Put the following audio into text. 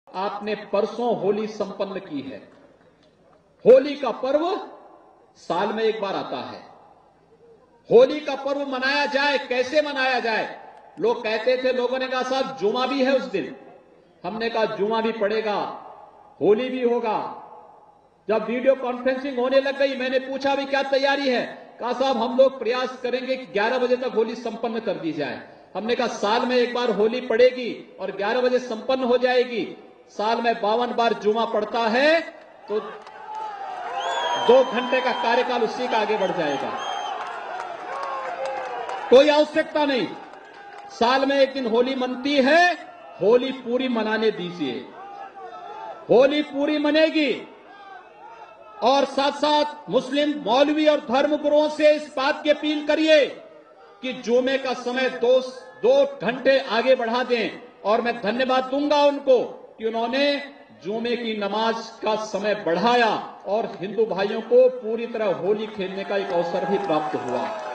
आपने परसों होली संपन्न की है। होली का पर्व साल में एक बार आता है। होली का पर्व मनाया जाए, कैसे मनाया जाए? लोग कहते थे, लोगों ने कहा साहब जुमा भी है उस दिन। हमने कहा जुमा भी पड़ेगा, होली भी होगा। जब वीडियो कॉन्फ्रेंसिंग होने लग गई, मैंने पूछा भी क्या तैयारी है? कहा साहब हम लोग प्रयास करेंगे कि 11 बजे तक होली संपन्न कर दी जाए। हमने कहा साल में एक बार होली पड़ेगी और 11 बजे संपन्न हो जाएगी। साल में 52 बार जुमा पड़ता है तो 2 घंटे का कार्यकाल उसी का आगे बढ़ जाएगा। कोई आवश्यकता नहीं। साल में एक दिन होली मनती है, होली पूरी मनाने दीजिए। होली पूरी मनेगी। और साथ साथ मुस्लिम मौलवी और धर्मगुरुओं से इस बात की अपील करिए कि जुमे का समय 2 घंटे आगे बढ़ा दें। और मैं धन्यवाद दूंगा उनको कि उन्होंने जुमे की नमाज का समय बढ़ाया और हिंदू भाइयों को पूरी तरह होली खेलने का एक अवसर भी प्राप्त हुआ।